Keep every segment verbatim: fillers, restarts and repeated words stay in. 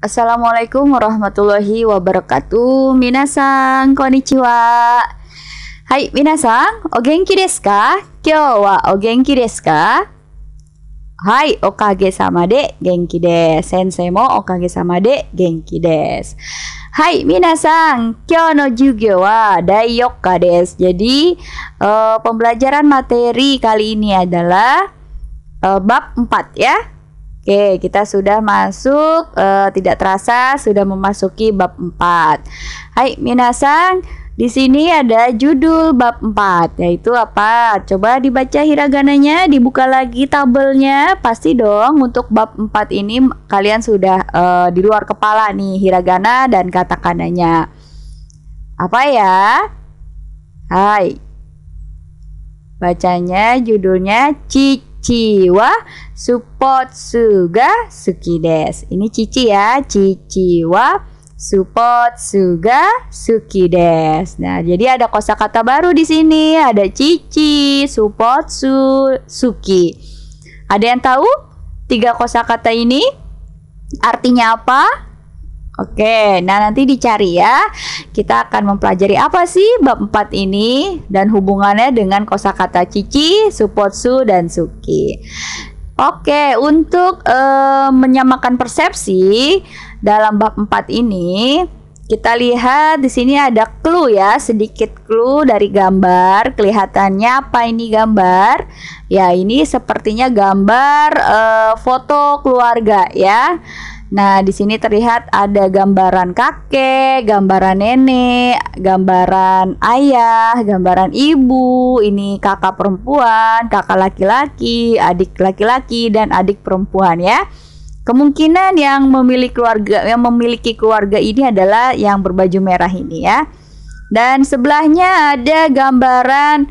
Assalamualaikum warahmatullahi wabarakatuh. Minasan, konnichiwa. Hai, minasan, o genki desu ka? Kyou wa o genki desu ka? Hai, okage sama de genki desu. Sensei mo okage sama de genki desu. Hai, minasan, kyou no jugyo wa dai yokka desu. Jadi, uh, pembelajaran materi kali ini adalah uh, bab empat ya. Oke, kita sudah masuk, uh, tidak terasa sudah memasuki bab empat. Hai, minasan, di sini ada judul bab empat, yaitu apa? Coba dibaca hiragananya, dibuka lagi tabelnya. Pasti dong untuk bab empat ini kalian sudah uh, di luar kepala nih hiragana dan katakananya. Apa ya? Hai. Bacanya judulnya Cici. Cici wa suppotsu ga suki desu. Ini Cici ya, Cici wa suppotsu ga suki desu. Nah, jadi ada kosakata baru di sini. Ada Cici, suppotsu, suki. Ada yang tahu tiga kosakata ini artinya apa? Oke, nah nanti dicari ya. Kita akan mempelajari apa sih bab empat ini dan hubungannya dengan kosakata cici, suppotsu, dan suki. Oke, untuk uh, menyamakan persepsi dalam bab empat ini, kita lihat di sini ada clue ya, sedikit clue dari gambar. Kelihatannya apa ini gambar? Ya, ini sepertinya gambar uh, foto keluarga ya. Nah, di sini terlihat ada gambaran kakek, gambaran nenek, gambaran ayah, gambaran ibu, ini kakak perempuan, kakak laki-laki, adik laki-laki, dan adik perempuan ya. Kemungkinan yang memiliki keluarga yang memiliki keluarga ini adalah yang berbaju merah ini ya. Dan sebelahnya ada gambaran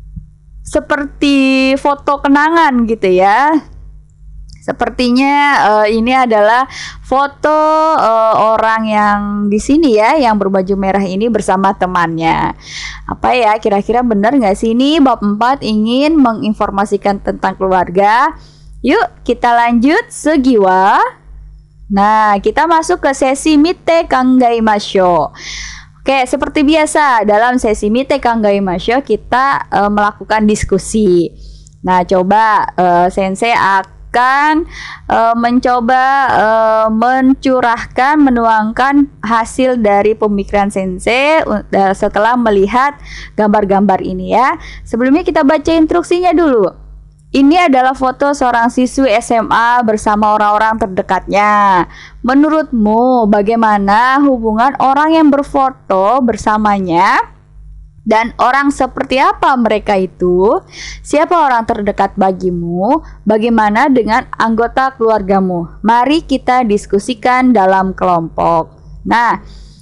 seperti foto kenangan gitu ya. Sepertinya uh, ini adalah foto uh, orang yang di sini ya, yang berbaju merah ini bersama temannya. Apa ya, kira-kira benar nggak sih ini bab empat ingin menginformasikan tentang keluarga? Yuk kita lanjut segiwa. Nah, kita masuk ke sesi Mite Kangaimashou. Oke, seperti biasa dalam sesi Mite Kangaimashou kita uh, melakukan diskusi. Nah, coba uh, sensei akan akan uh, mencoba uh, mencurahkan, menuangkan hasil dari pemikiran sensei uh, setelah melihat gambar-gambar ini ya. Sebelumnya kita baca instruksinya dulu. Ini adalah foto seorang siswi S M A bersama orang-orang terdekatnya. Menurutmu bagaimana hubungan orang yang berfoto bersamanya? Dan orang seperti apa mereka itu? Siapa orang terdekat bagimu? Bagaimana dengan anggota keluargamu? Mari kita diskusikan dalam kelompok. Nah,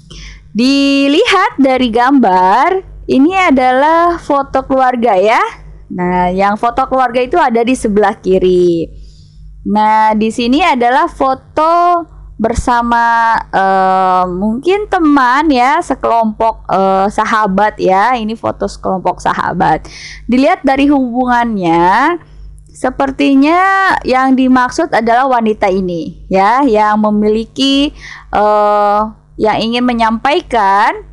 dilihat dari gambar, ini adalah foto keluarga ya. Nah, yang foto keluarga itu ada di sebelah kiri. Nah, di sini adalah foto bersama uh, mungkin teman ya, sekelompok uh, sahabat ya. Ini foto sekelompok sahabat. Dilihat dari hubungannya, sepertinya yang dimaksud adalah wanita ini ya, yang memiliki uh, yang ingin menyampaikan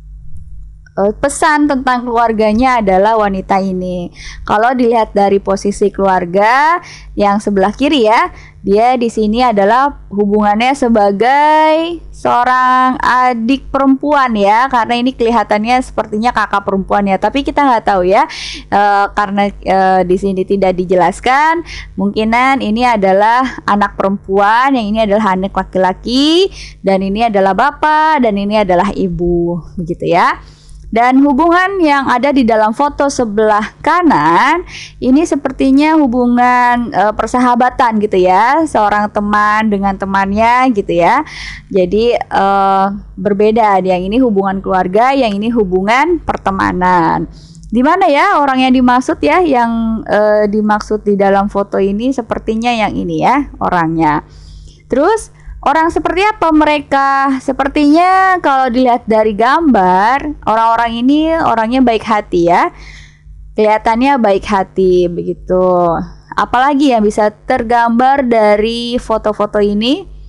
uh, pesan tentang keluarganya adalah wanita ini. Kalau dilihat dari posisi keluarga yang sebelah kiri ya, dia di sini adalah hubungannya sebagai seorang adik perempuan ya, karena ini kelihatannya sepertinya kakak perempuan ya, tapi kita nggak tahu ya, e, karena e, di sini tidak dijelaskan. Mungkinan ini adalah anak perempuan, yang ini adalah anak laki-laki, dan ini adalah bapak, dan ini adalah ibu, begitu ya. Dan hubungan yang ada di dalam foto sebelah kanan ini sepertinya hubungan e, persahabatan gitu ya, seorang teman dengan temannya gitu ya. Jadi e, berbeda, yang ini hubungan keluarga, yang ini hubungan pertemanan. Di mana ya orang yang dimaksud ya, yang e, dimaksud di dalam foto ini sepertinya yang ini ya orangnya. Terus orang seperti apa mereka? Sepertinya kalau dilihat dari gambar, orang-orang ini orangnya baik hati ya. Kelihatannya baik hati begitu. Apalagi yang bisa tergambar dari foto-foto ini?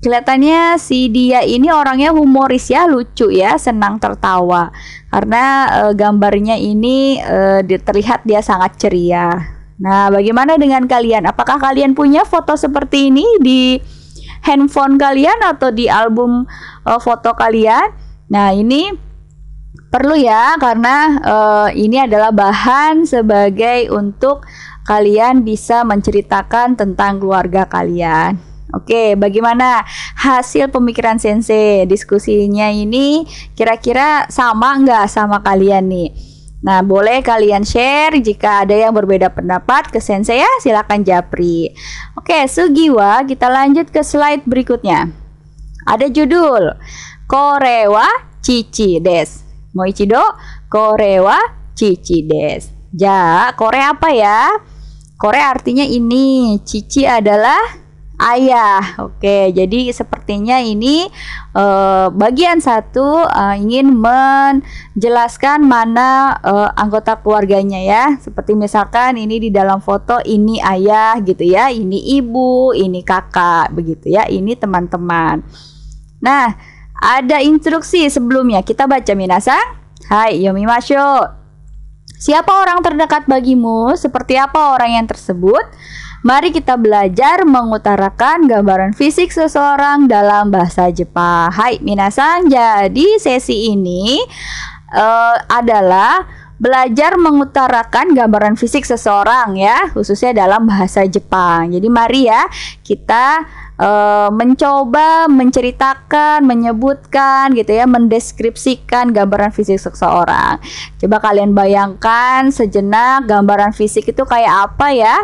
kelihatannya si dia ini orangnya humoris ya, lucu ya, senang tertawa. Karena e, gambarnya ini e, terlihat dia sangat ceria. Nah, bagaimana dengan kalian? Apakah kalian punya foto seperti ini di handphone kalian atau di album uh, foto kalian? Nah, ini perlu ya, karena uh, ini adalah bahan sebagai untuk kalian bisa menceritakan tentang keluarga kalian. Oke, bagaimana hasil pemikiran Sensei? Diskusinya ini kira-kira sama nggak sama kalian nih? Nah, boleh kalian share jika ada yang berbeda pendapat ke Sensei ya, silakan japri. Oke, Sugiwa, kita lanjut ke slide berikutnya. Ada judul Kore wa Chichi desu. Moichido, Kore wa Chichi desu. Ja, Kore apa ya? Kore artinya ini, Chichi adalah ayah. Oke, jadi sepertinya ini uh, bagian satu uh, ingin menjelaskan mana uh, anggota keluarganya ya. Seperti misalkan ini di dalam foto ini ayah gitu ya, ini ibu, ini kakak begitu ya, ini teman-teman. Nah, ada instruksi sebelumnya, kita baca minasang. Hai, yomimasho. Siapa orang terdekat bagimu? Seperti apa orang yang tersebut? Mari kita belajar mengutarakan gambaran fisik seseorang dalam bahasa Jepang. Hai, minasan. Jadi sesi ini uh, adalah belajar mengutarakan gambaran fisik seseorang ya, khususnya dalam bahasa Jepang. Jadi mari ya kita uh, mencoba menceritakan, menyebutkan gitu ya, mendeskripsikan gambaran fisik seseorang. Coba kalian bayangkan sejenak gambaran fisik itu kayak apa ya?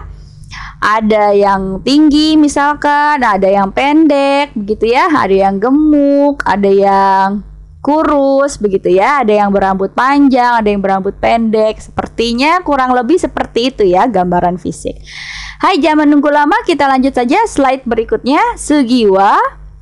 Ada yang tinggi misalkan, ada yang pendek begitu ya, ada yang gemuk, ada yang kurus begitu ya, ada yang berambut panjang, ada yang berambut pendek. Sepertinya kurang lebih seperti itu ya gambaran fisik. Hai, jangan menunggu lama, kita lanjut saja slide berikutnya. Sugiwa.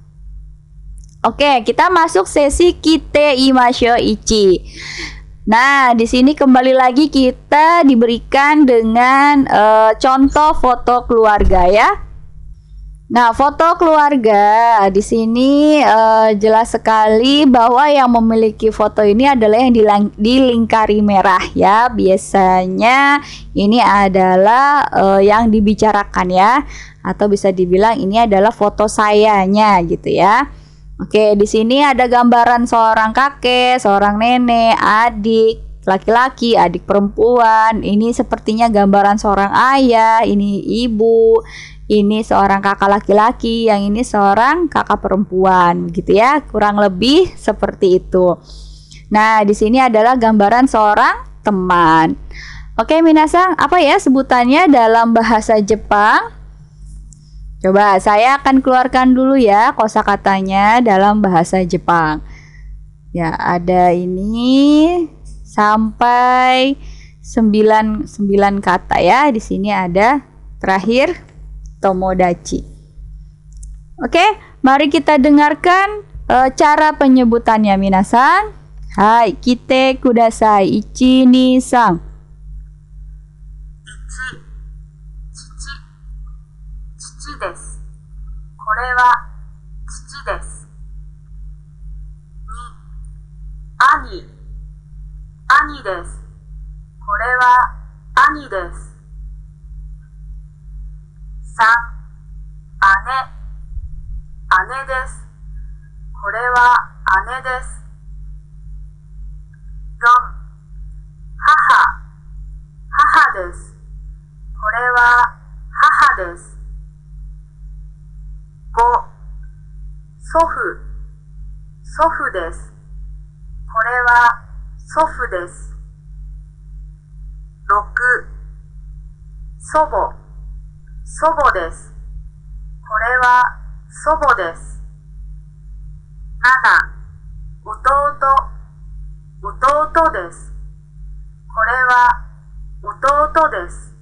Oke, kita masuk sesi Kite Imasho Ichi. Nah, di sini kembali lagi kita diberikan dengan uh, contoh foto keluarga ya. Nah, foto keluarga di sini uh, jelas sekali bahwa yang memiliki foto ini adalah yang dilang- dilingkari merah ya. Biasanya ini adalah uh, yang dibicarakan ya, atau bisa dibilang ini adalah foto sayanya gitu ya. Oke, di sini ada gambaran seorang kakek, seorang nenek, adik laki-laki, adik perempuan. Ini sepertinya gambaran seorang ayah, ini ibu, ini seorang kakak laki-laki, yang ini seorang kakak perempuan, gitu ya. Kurang lebih seperti itu. Nah, di sini adalah gambaran seorang teman. Oke, minasan, apa ya sebutannya dalam bahasa Jepang? Coba saya akan keluarkan dulu ya kosakatanya dalam bahasa Jepang. Ya, ada ini sampai sembilan, sembilan kata ya. Di sini ada terakhir tomodachi. Oke, mari kita dengarkan e, cara penyebutannya minasan. Hai, kite kudasai. Ichi, ni, san. Ichi, chichi. Chichi desu. Kore wa chichi desu. Ni, ani. Ani desu. Kore wa ani desu. San, ane. Ane desu. Kore wa ane desu. Yon, haha. Haha desu. Kore wa haha desu. Go, sofu. Sofu desu. Kore wa sofu desu. Roku, sobo. Sobo desu. Kore wa sobo desu. Nana, utouto. Utouto desu. Kore wa utouto desu.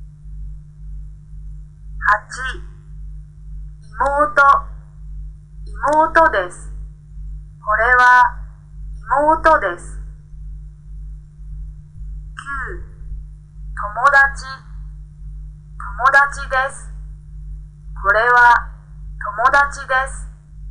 Hachi, imoto. Imoto desu. Kore wa imoto desu. Kyu, tomodachi. Tomodachi desu. Kore wa tomodachi desu.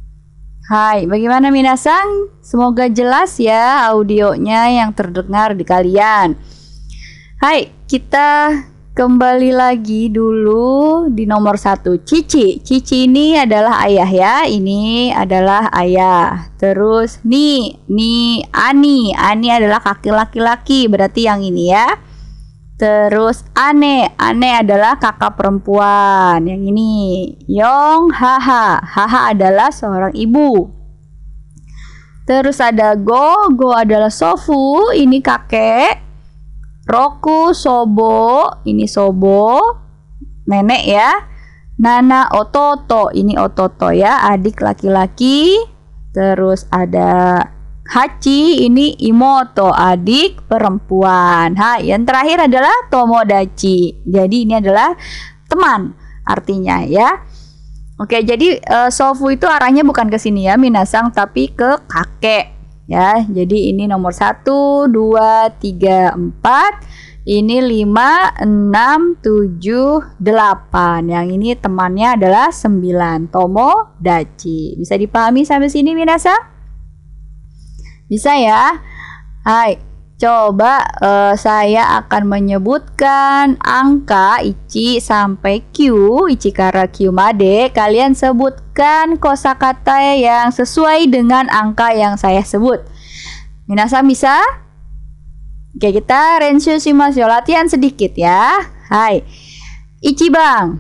Hai, bagaimana minasang? Semoga jelas ya audionya yang terdengar di kalian. Hai, kita kembali lagi dulu di nomor satu, Cici. Cici ini adalah ayah ya. Ini adalah ayah. Terus nih, nih Ani. Ani adalah kakek laki-laki, berarti yang ini ya. Terus Ane, Ane adalah kakak perempuan. Yang ini Yong, Haha. Haha adalah seorang ibu. Terus ada Go, Go adalah Sofu, ini kakek. Roku, Sobo, ini Sobo, nenek ya. Nana, Ototo, ini Ototo ya, adik laki-laki. Terus ada Hachi, ini Imoto, adik perempuan. Ha, yang terakhir adalah Tomodachi. Jadi ini adalah teman artinya ya. Oke, jadi uh, Sofu itu arahnya bukan ke sini ya, minasang, tapi ke kakek ya. Jadi ini nomor satu, dua, tiga, empat. Ini lima, enam, tujuh, delapan. Yang ini temannya adalah sembilan, Tomodachi. Bisa dipahami sampai sini minasang? Bisa ya? Hai, coba uh, saya akan menyebutkan angka Ichi sampai Q, Ichikara Q made. Kalian sebutkan kosakata yang sesuai dengan angka yang saya sebut. Minasang bisa? Oke, kita renshu shimasu, latihan sedikit ya. Hai. Ichibang,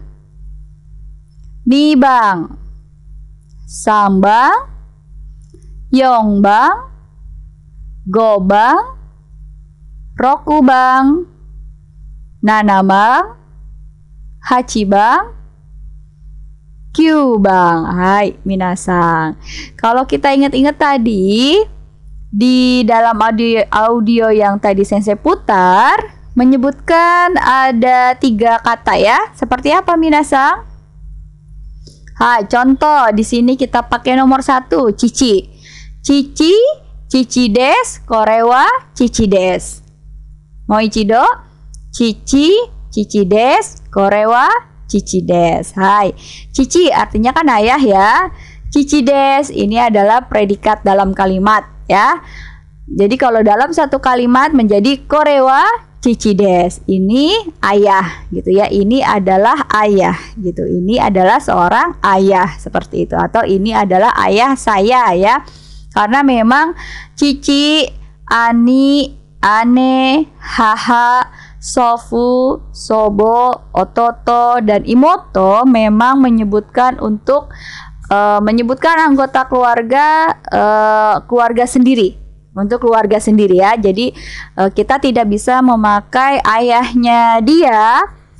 nibang, sambang, yongbang, gobang, rokubang, nanabang, hachibang, kyubang. Hai, minasang. Kalau kita ingat-ingat tadi di dalam audio, audio yang tadi sensei putar menyebutkan ada tiga kata ya. Seperti apa minasang? Hai, contoh di sini kita pakai nomor satu, Cici. Cici, Cici des, korewa Cici des. Moichido, Cici, Cici des, korewa Cici des. Hai, Cici artinya kan ayah ya. Cici des ini adalah predikat dalam kalimat ya. Jadi kalau dalam satu kalimat menjadi korewa Cici des, ini ayah gitu ya. Ini adalah ayah gitu. Ini adalah seorang ayah seperti itu, atau ini adalah ayah saya ya. Karena memang Cici, Ani, Ane, Haha, Sofu, Sobo, Ototo, dan Imoto memang menyebutkan untuk uh, menyebutkan anggota keluarga uh, keluarga sendiri, untuk keluarga sendiri ya. Jadi uh, kita tidak bisa memakai ayahnya dia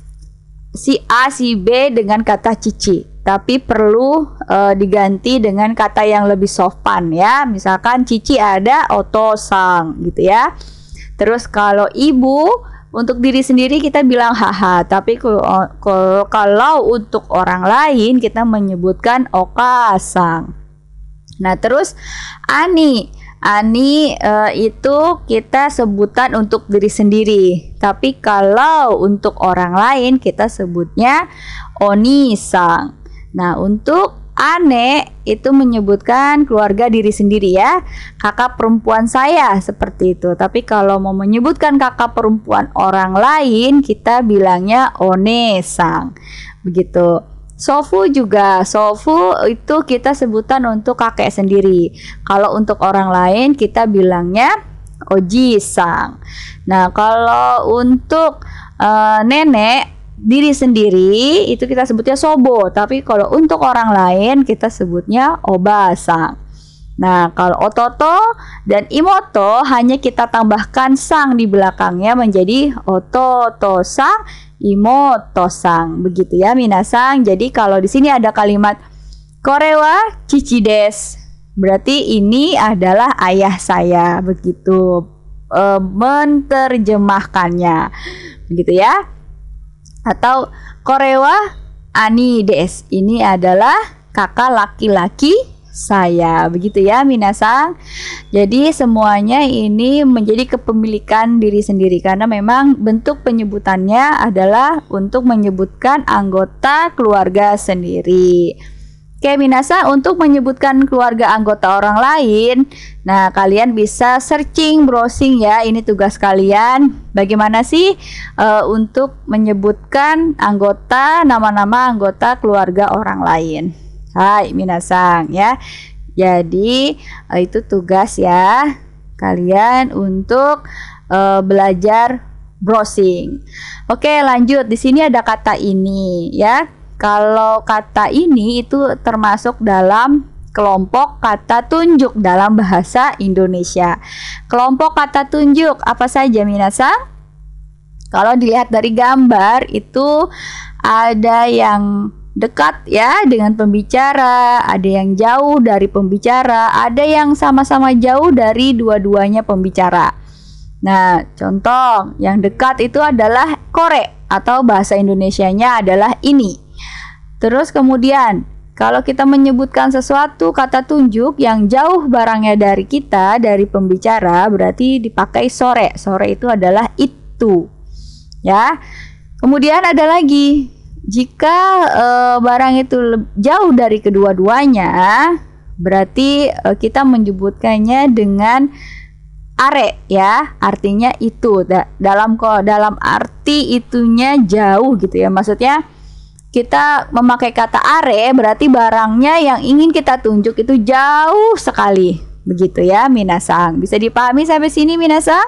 si A si B dengan kata Cici, tapi perlu uh, diganti dengan kata yang lebih sopan ya. Misalkan Cici ada Otosang gitu ya. Terus kalau ibu untuk diri sendiri kita bilang Haha, tapi kalau, kalau untuk orang lain kita menyebutkan Okasang. Nah, terus Ani Ani uh, itu kita sebutan untuk diri sendiri, tapi kalau untuk orang lain kita sebutnya Oni-sang. Nah, untuk Ane itu menyebutkan keluarga diri sendiri ya, kakak perempuan saya seperti itu. Tapi kalau mau menyebutkan kakak perempuan orang lain kita bilangnya One-sang. Begitu. Sofu juga, Sofu itu kita sebutan untuk kakek sendiri. Kalau untuk orang lain kita bilangnya Oji-sang. Nah, kalau untuk uh, nenek diri sendiri itu kita sebutnya Sobo, tapi kalau untuk orang lain kita sebutnya Oba-sang. Nah, kalau Ototo dan Imoto hanya kita tambahkan sang di belakangnya menjadi Ototo-sang, Imoto-sang. Begitu ya minasang. Jadi kalau di sini ada kalimat korewa Cici des, berarti ini adalah ayah saya. Begitu e, menerjemahkannya. Begitu ya. Atau korewa Ani des, ini adalah kakak laki-laki saya. Begitu ya minasang. Jadi semuanya ini menjadi kepemilikan diri sendiri, karena memang bentuk penyebutannya adalah untuk menyebutkan anggota keluarga sendiri. Oke, Minasa, untuk menyebutkan keluarga anggota orang lain, nah kalian bisa searching, browsing ya. Ini tugas kalian. Bagaimana sih uh, untuk menyebutkan anggota, nama-nama anggota keluarga orang lain? Hai, Minasang ya. Jadi uh, itu tugas ya kalian untuk uh, belajar browsing. Oke, lanjut. Di sini ada kata ini ya. Kalau kata ini itu termasuk dalam kelompok kata tunjuk dalam bahasa Indonesia. Kelompok kata tunjuk apa saja, Minasa? Kalau dilihat dari gambar itu ada yang dekat ya dengan pembicara, ada yang jauh dari pembicara, ada yang sama-sama jauh dari dua-duanya pembicara. Nah, contoh yang dekat itu adalah kore atau bahasa Indonesianya adalah ini. Terus kemudian kalau kita menyebutkan sesuatu kata tunjuk yang jauh barangnya dari kita, dari pembicara, berarti dipakai sore. Sore itu adalah itu. Ya. Kemudian ada lagi, jika e, barang itu jauh dari kedua-duanya, berarti e, kita menyebutkannya dengan are ya, artinya itu. Da, dalam dalam arti itunya jauh gitu ya. Maksudnya kita memakai kata are berarti barangnya yang ingin kita tunjuk itu jauh sekali. Begitu ya, Minasang. Bisa dipahami sampai sini, Minasang?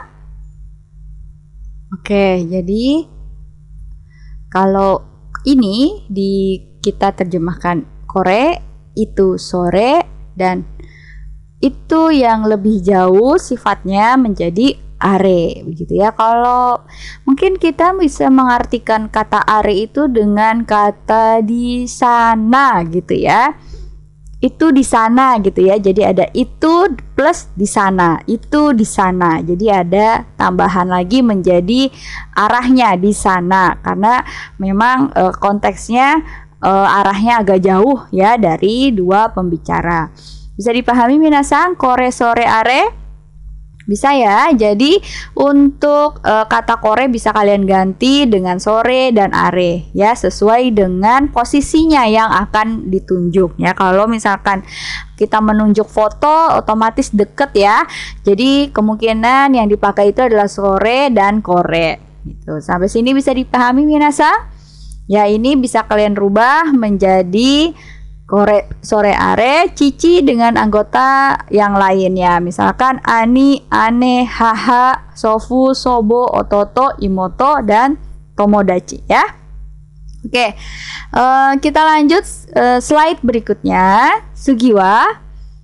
Oke, jadi kalau ini di kita terjemahkan kore itu sore, dan itu yang lebih jauh sifatnya menjadi are, begitu ya. Kalau mungkin kita bisa mengartikan kata are itu dengan kata di sana gitu ya. Itu di sana gitu ya. Jadi ada itu plus di sana, itu di sana. Jadi ada tambahan lagi menjadi arahnya di sana, karena memang e, konteksnya e, arahnya agak jauh ya dari dua pembicara. Bisa dipahami, Minasang? Kore sore are? Bisa ya. Jadi untuk e, kata kore bisa kalian ganti dengan sore dan are ya, sesuai dengan posisinya yang akan ditunjuk ya. Kalau misalkan kita menunjuk foto otomatis deket ya. Jadi kemungkinan yang dipakai itu adalah sore dan kore gitu. Sampai sini bisa dipahami, Minasa? Ya, ini bisa kalian rubah menjadi kore sore are cici dengan anggota yang lainnya, misalkan ani, ane, haha, sofu, sobo, ototo, imoto, dan tomodachi ya. Oke, uh, kita lanjut uh, slide berikutnya, sugiwa.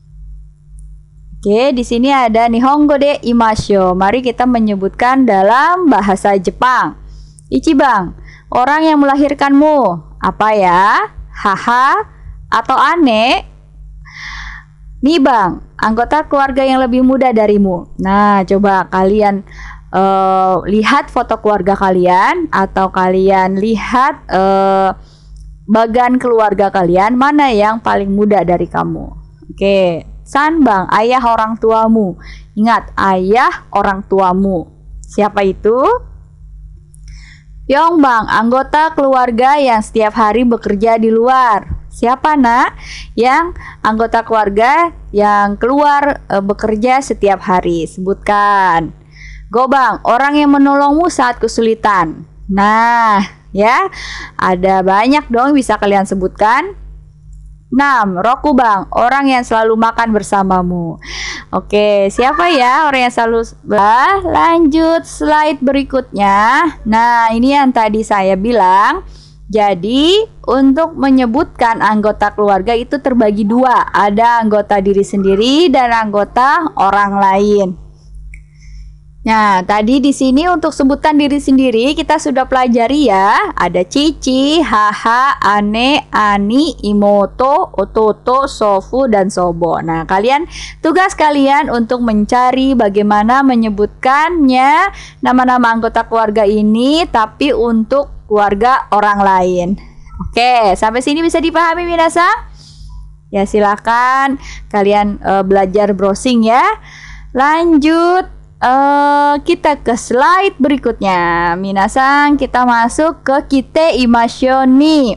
Oke, di sini ada nihongo de imashou. Mari kita menyebutkan dalam bahasa Jepang. Ichibang, orang yang melahirkanmu. Apa ya? Haha atau ane. Nibang, anggota keluarga yang lebih muda darimu. Nah, coba kalian uh, lihat foto keluarga kalian, atau kalian lihat uh, bagan keluarga kalian, mana yang paling muda dari kamu. Oke, sanbang, ayah orang tuamu. Ingat, ayah orang tuamu. Siapa itu? Yongbang, anggota keluarga yang setiap hari bekerja di luar. Siapa, nak? Yang anggota keluarga yang keluar e, bekerja setiap hari. Sebutkan. Gobang, orang yang menolongmu saat kesulitan. Nah, ya, ada banyak dong bisa kalian sebutkan. enam. Rokubang, orang yang selalu makan bersamamu. Oke, siapa ya orang yang selalu bah, lanjut slide berikutnya. Nah, ini yang tadi saya bilang. Jadi, untuk menyebutkan anggota keluarga itu terbagi dua. Ada anggota diri sendiri dan anggota orang lain. Nah, tadi di sini untuk sebutan diri sendiri kita sudah pelajari ya. Ada cici, haha, ane, ani, imoto, ototo, sofu, dan sobo. Nah, kalian tugas kalian untuk mencari bagaimana menyebutkannya nama-nama anggota keluarga ini, tapi untuk keluarga orang lain. Oke, sampai sini bisa dipahami, Minasa? Ya, silakan kalian uh, belajar browsing ya. Lanjut. Uh, kita ke slide berikutnya. Minasang, kita masuk ke kite imashou ni.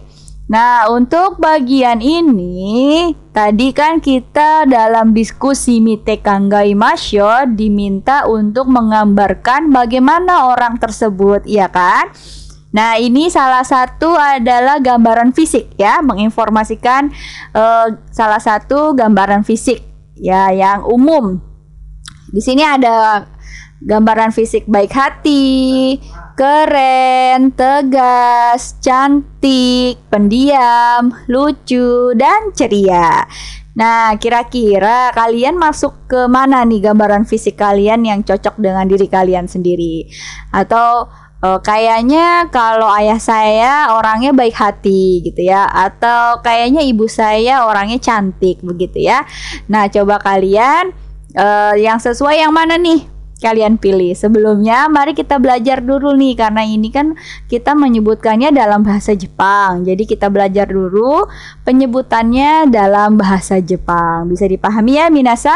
Nah, untuk bagian ini tadi kan kita dalam diskusi Mite Kangai Masyo diminta untuk menggambarkan bagaimana orang tersebut, iya kan? Nah, ini salah satu adalah gambaran fisik ya, menginformasikan uh, salah satu gambaran fisik ya yang umum. Di sini ada gambaran fisik baik hati, keren, tegas, cantik, pendiam, lucu, dan ceria. Nah, kira-kira kalian masuk ke mana nih gambaran fisik kalian yang cocok dengan diri kalian sendiri? Atau uh, kayaknya kalau ayah saya orangnya baik hati gitu ya, atau kayaknya ibu saya orangnya cantik begitu ya. Nah, coba kalian uh, yang sesuai yang mana nih? Kalian pilih. Sebelumnya mari kita belajar dulu nih, karena ini kan kita menyebutkannya dalam bahasa Jepang. Jadi kita belajar dulu penyebutannya dalam bahasa Jepang. Bisa dipahami ya Minasa?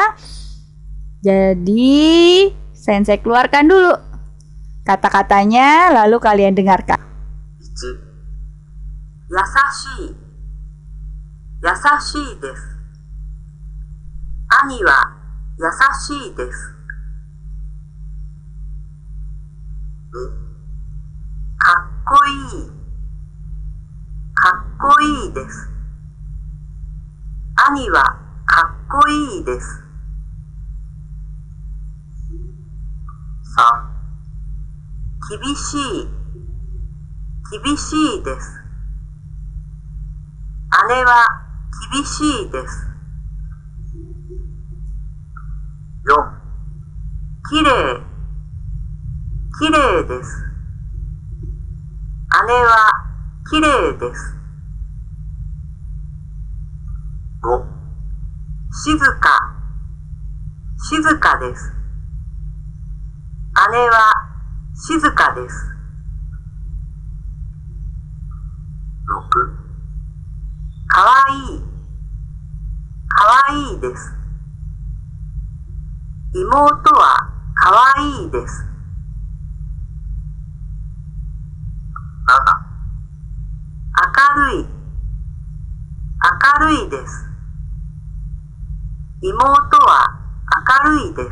Jadi Sensei keluarkan dulu kata-katanya, lalu kalian dengarkan. satu. Yasashii. Yasashii desu. Ani wa yasashii desu. かっこいい。かっこいいです。兄はかっこいいです。さん. 厳しい。厳しいです。姉は厳しいです。よん. きれい。きれいです。姉はきれいです。ご. 静か。静かです。姉は静かです。ろく. かわいい。かわいいです。妹はかわいいです。なな. 明るい。明るいです。妹は明るいです。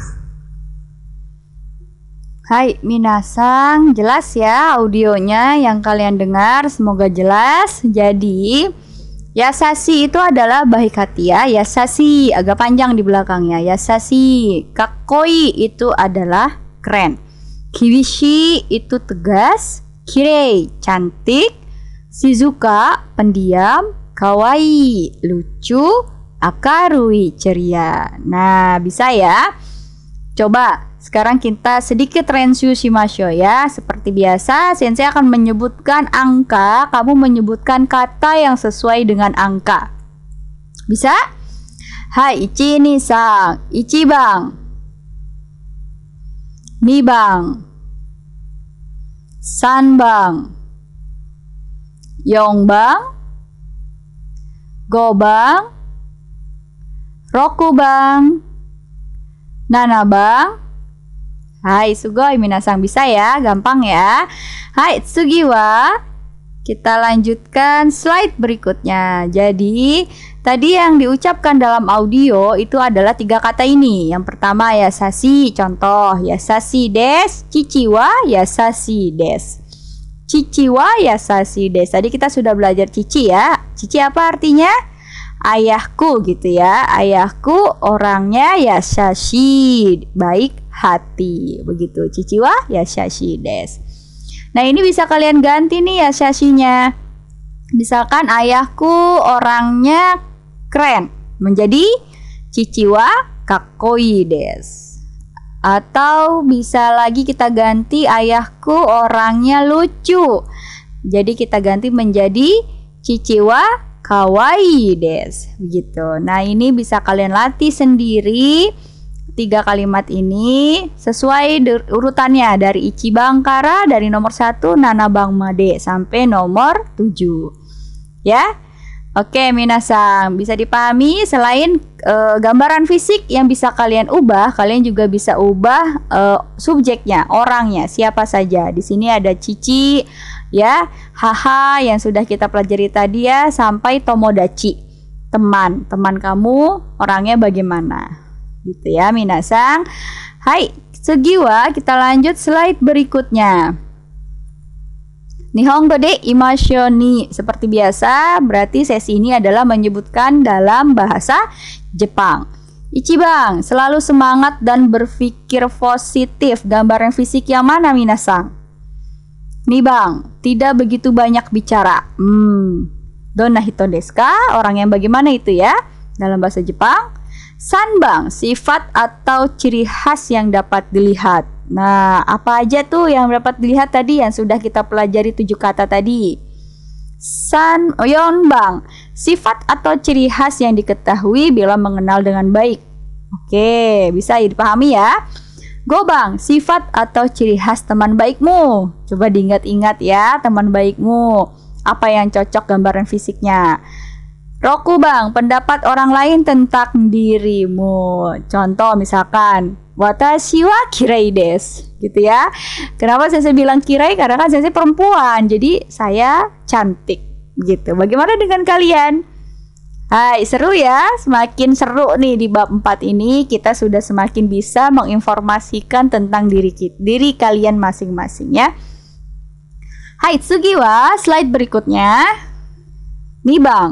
Hai, minasang, jelas ya audionya yang kalian dengar, semoga jelas. Jadi, yasashi itu adalah baik hati ya. Yasashi agak panjang di belakangnya. Yasashi. Kakkoi itu adalah keren. Kibishi itu tegas. Kirei cantik. Shizuka pendiam. Kawaii lucu. Akarui ceria. Nah, bisa ya. Coba sekarang kita sedikit renshu shimasho ya. Seperti biasa, sensei akan menyebutkan angka, kamu menyebutkan kata yang sesuai dengan angka. Bisa? Hai, ichi ni san, ichibang, nibang, sanbang, yongbang, gobang, rokubang, nanabang. Hai, sugoi minasang, bisa ya, gampang ya. Hai, tsugi wa kita lanjutkan slide berikutnya. Jadi, tadi yang diucapkan dalam audio itu adalah tiga kata ini. Yang pertama yasashi, contoh yasashi desu, chichi wa yasashi desu. Chichi wa yasashi desu. Tadi kita sudah belajar cici ya. Cici apa artinya? Ayahku gitu ya. Ayahku orangnya yasashi, baik hati, begitu. Cici wa yasashi desu. Nah, ini bisa kalian ganti nih yasashinya. Misalkan ayahku orangnya keren, menjadi cici wa kakkoi desu. Atau bisa lagi kita ganti ayahku orangnya lucu. Jadi kita ganti menjadi cici wa kawaii desu. Begitu. Nah, ini bisa kalian latih sendiri. Tiga kalimat ini sesuai urutannya dari Ichibang Kara, dari nomor satu Nanabang Made sampai nomor tujuh. Ya. Oke, minasang, bisa dipahami. Selain uh, gambaran fisik yang bisa kalian ubah, kalian juga bisa ubah uh, subjeknya, orangnya, siapa saja. Di sini ada cici ya. Haha yang sudah kita pelajari tadi ya, sampai tomodachi, teman. Teman kamu orangnya bagaimana? Gitu ya, minasang. Hai, segiwa, kita lanjut slide berikutnya. Nihongo de imashou ni. Seperti biasa, berarti sesi ini adalah menyebutkan dalam bahasa Jepang. Ichibang, selalu semangat dan berpikir positif. Gambaran fisik yang mana, minasang? Nibang, tidak begitu banyak bicara. Hmm, donna hito desu ka? Orang yang bagaimana itu ya? Dalam bahasa Jepang. Sanbang, sifat atau ciri khas yang dapat dilihat. Nah, apa aja tuh yang dapat dilihat tadi yang sudah kita pelajari tujuh kata tadi? San, yonbang, sifat atau ciri khas yang diketahui bila mengenal dengan baik. Oke, bisa dipahami ya. Gobang, sifat atau ciri khas teman baikmu. Coba diingat-ingat ya, teman baikmu. Apa yang cocok gambaran fisiknya? Rokubang, pendapat orang lain tentang dirimu. Contoh misalkan, watashi wa kirai desu, gitu ya. Kenapa saya bilang kirai? Karena kan saya perempuan, jadi saya cantik, gitu. Bagaimana dengan kalian? Hai, seru ya. Semakin seru nih di bab empat ini, kita sudah semakin bisa menginformasikan tentang diri kita, diri kalian masing-masing ya. Hai, tsugi wa slide berikutnya. Nih bang,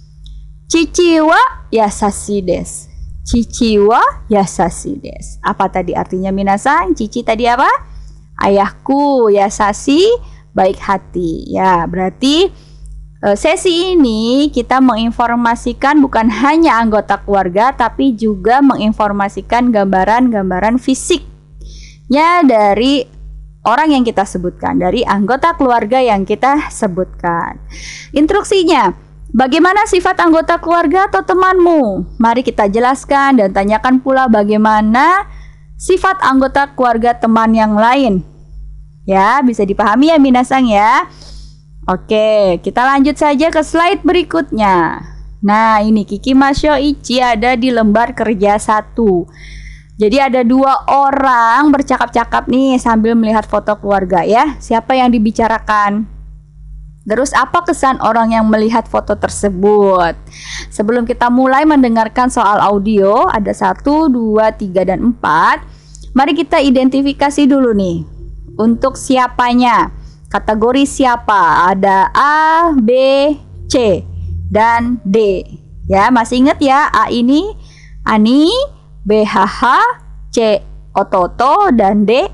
Cici wa yasashi desu. Cici wa yasashi desu. Apa tadi artinya minasang? Cici tadi apa? Ayahku, yasashi baik hati. Ya, berarti e, sesi ini kita menginformasikan bukan hanya anggota keluarga, tapi juga menginformasikan gambaran-gambaran fisiknya dari orang yang kita sebutkan, dari anggota keluarga yang kita sebutkan. Instruksinya, bagaimana sifat anggota keluarga atau temanmu? Mari kita jelaskan dan tanyakan pula bagaimana sifat anggota keluarga teman yang lain. Ya, bisa dipahami ya minasang ya. Oke, kita lanjut saja ke slide berikutnya. Nah, ini Kikimashou Ichi ada di lembar kerja satu. Jadi ada dua orang bercakap-cakap nih sambil melihat foto keluarga ya. Siapa yang dibicarakan? Terus apa kesan orang yang melihat foto tersebut? Sebelum kita mulai mendengarkan soal audio, ada satu, dua, tiga, dan empat. Mari kita identifikasi dulu nih. Untuk siapanya, kategori siapa? Ada A, B, C, dan D. Ya, masih ingat ya? A ini Ani, B, Haha, C, Ototo, dan D,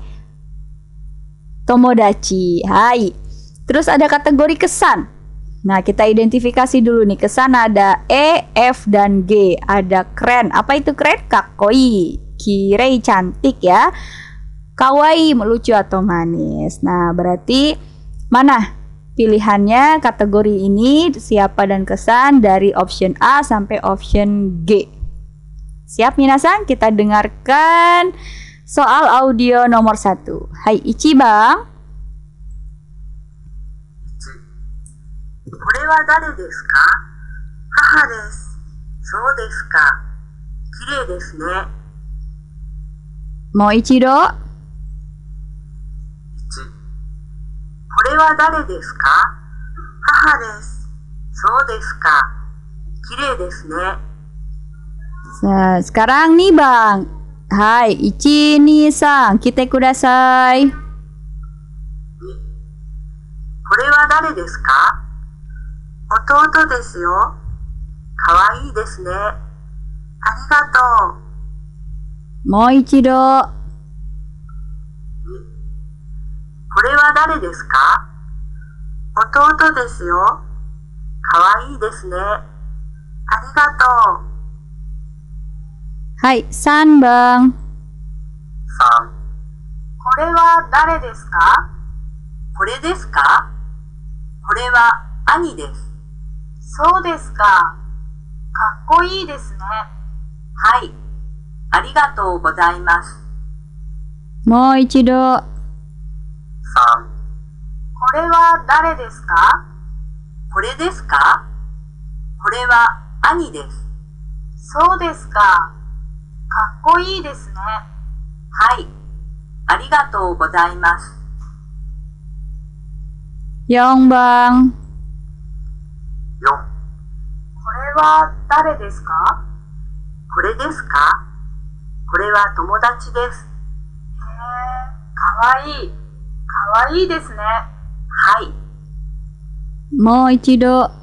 Tomodachi. Hai. Terus ada kategori kesan. Nah, kita identifikasi dulu nih. Kesan ada E, F, dan G. Ada keren. Apa itu keren? Kakoi. Kirei, cantik ya. Kawaii, melucu atau manis. Nah, berarti mana pilihannya kategori ini? Siapa dan kesan dari option A sampai option G. Siap minasang? Kita dengarkan soal audio nomor satu. Hai, Ichibang. これは誰ですか？母です。そうですか。綺麗ですね。 もう一度。 いち、これは誰ですか？母です。そうですか。綺麗ですね。 Nah, sekarang nih bang. Hai, Ichi ni sang, kite kudasai. これは誰ですか？弟ですよ。かわいいですね。ありがとう。 もう一度。 これは誰ですか？弟ですよ。かわいいですね。ありがとう。 はい、さんばん。 さん、これは誰ですか？これですか？これは兄です。そうですか。かっこいいですね。はい。ありがとうございます。 もう一度。 さん、これは誰ですか？これですか？これは兄です。そうですか。かっこいいですね。はい。ありがとうございます。 Yong Bang. よん、これは誰ですか？これですか？これは友達です。へえ、かわいい。かわいいですね。はい。 もう一度。 よん、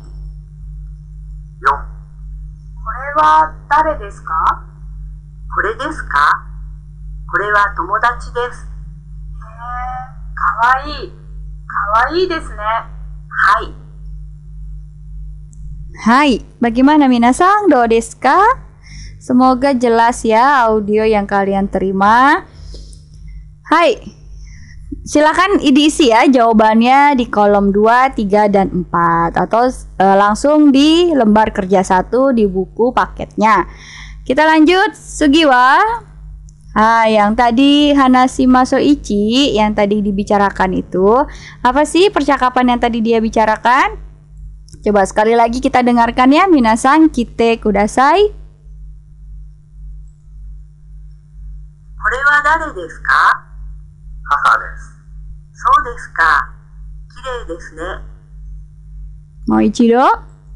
これは誰ですか？これですか？これは友達です。へえ、かわいい。かわいいですね。はい。 Hai, bagaimana minasang? Do desu ka? Semoga jelas ya audio yang kalian terima. Hai, silakan diisi ya jawabannya di kolom dua, tiga, dan empat atau e, langsung di lembar kerja satu di buku paketnya. Kita lanjut, Sugiwa. Ah, yang tadi Hanashima Soichi yang tadi dibicarakan itu, apa sih percakapan yang tadi dia bicarakan? Coba sekali lagi kita dengarkan ya, minasang kite kudasai. これは誰ですか？母です。そうですか。きれいですね。 もう一度。 こ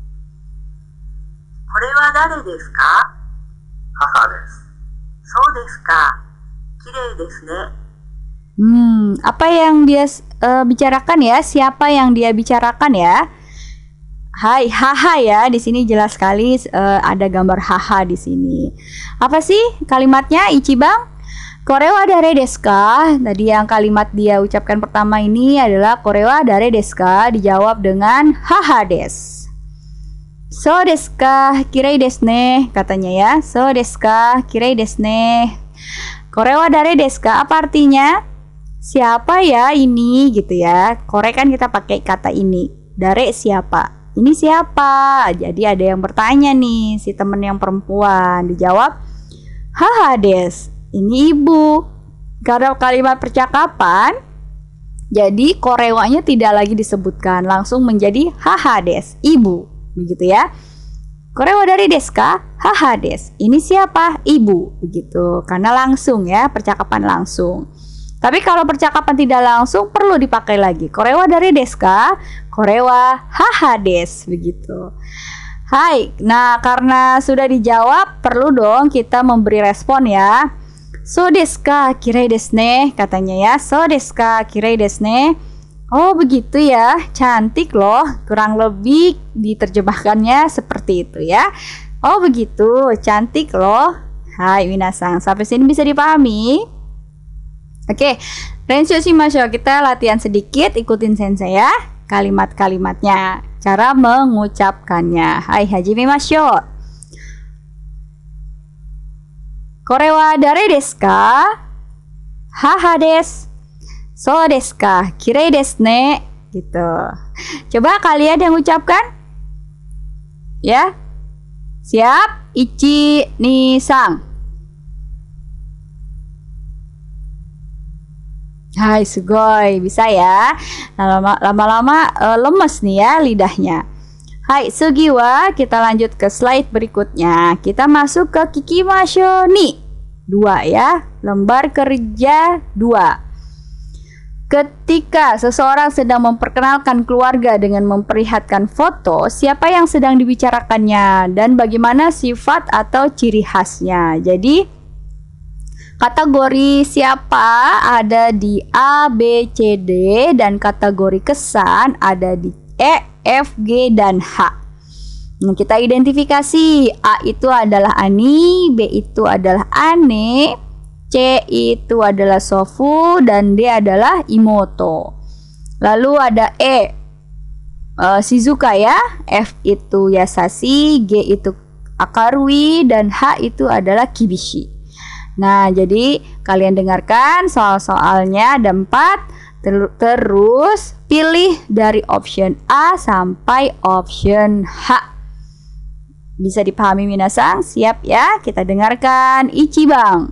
れは誰ですか？母です。そうですか。きれいですね。 Hmm, apa yang dia uh, bicarakan ya? Siapa yang dia bicarakan ya? Hai, haha ya. Di sini jelas sekali uh, ada gambar haha di sini. Apa sih kalimatnya, Ichibang? Korewa dare desu ka? Tadi yang kalimat dia ucapkan pertama ini adalah korewa dare desu ka, dijawab dengan haha desu. So desu ka, kirei desu ne, katanya ya. So desu ka, kirei desu ne. Korewa dare desu ka, apa artinya? Siapa ya ini gitu ya. Kore kan kita pakai kata ini. Dare siapa? Ini siapa? Jadi ada yang bertanya nih, si temen yang perempuan. Dijawab, haha des, ini ibu. Karena kalimat percakapan, jadi korewanya tidak lagi disebutkan, langsung menjadi haha des, ibu. Begitu ya. Korewa dari deska, haha des. Ini siapa? Ibu. Begitu. Karena langsung ya, percakapan langsung. Tapi kalau percakapan tidak langsung perlu dipakai lagi. Korewa dari deska, korewa haha des, begitu. Hai, nah karena sudah dijawab perlu dong kita memberi respon ya. So deska kirei desu ne, katanya ya. So deska kirei desu ne. Oh begitu ya, cantik loh. Kurang lebih diterjemahkannya seperti itu ya. Oh begitu, cantik loh. Hai minasang, sampai sini bisa dipahami? Oke, renshu shimashou, kita latihan sedikit, ikutin sensei ya kalimat-kalimatnya, cara mengucapkannya. Hai, hajimemashou. Kore wa dare desu ka? Haha desu. So desu ka? Kirei desu ne. Gitu. Coba kalian yang ucapkan. Ya. Siap? Ichi, ni, sang. Hai, sugoi, bisa ya. Lama-lama uh, lemes nih ya lidahnya. Hai, sugiwa, kita lanjut ke slide berikutnya. Kita masuk ke kikimashou ni. Dua ya, lembar kerja dua. Ketika seseorang sedang memperkenalkan keluarga dengan memperlihatkan foto, siapa yang sedang dibicarakannya dan bagaimana sifat atau ciri khasnya. Jadi kategori siapa ada di A, B, C, D, dan kategori kesan ada di E, F, G, dan H. Nah, kita identifikasi. A itu adalah Ani, B itu adalah Ane, C itu adalah Sofu, dan D adalah Imoto. Lalu ada E, uh, Shizuka ya, F itu Yasashi, G itu Akarui, dan H itu adalah Kibishi. Nah, jadi kalian dengarkan soal-soalnya ada empat. Ter terus pilih dari option A sampai option H. Bisa dipahami minasang? Siap ya? Kita dengarkan Ichibang.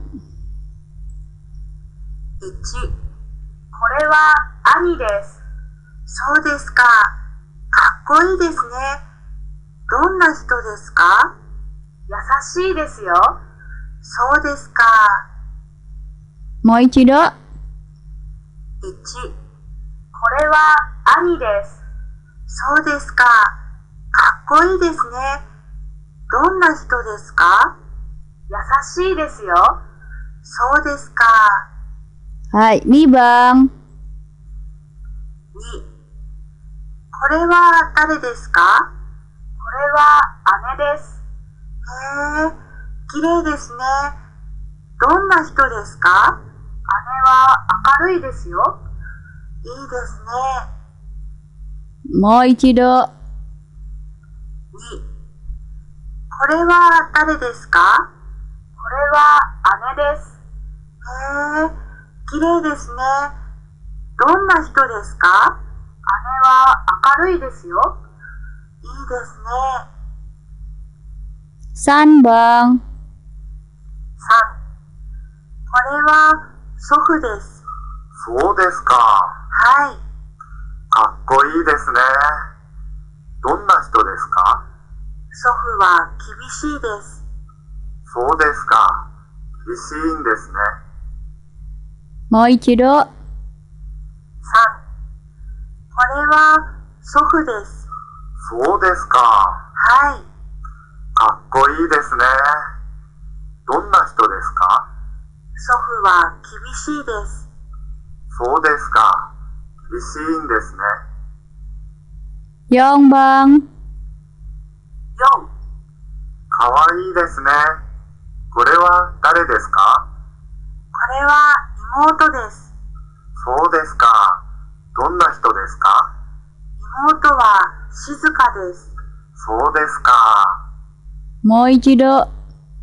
Ichi, kore wa Ani desu. Sou desu ka. Kakkoi desu ne. Donna hito desu ka? Yasashii desu yo. そうですか。 もう一度。 いち、ここれは兄です。そうですか。かっこいいですね。どんな人ですか？優しいですよ。そうですか。 はい, nih Bang. に、これは誰ですか？これは姉です。へえ、綺麗ですね。どんな人ですか？姉は明るいですよ。いいですね。 もう一度。 に、これは誰ですか？これは姉です。へえ、綺麗ですね。どんな人ですか？姉は明るいですよ。いいですね。 San Bang. さん、これは祖父です。 そうですか。 はい。 かっこいいですね。どんな人ですか？ 祖父は厳しいです。 そうですか。厳しいんですね。 もう一度。 さん、これは祖父です。 そうですか。 はい。 かっこいいですね。どんな人ですか？ 祖父は厳しいです。 そうですか。厳しいんですね。 よんBang. よん、 かわいいですね。これは誰ですか？ これは妹です。 そうですか。どんな人ですか？ 妹は静かです。 そうですか。 もう一度。 よん、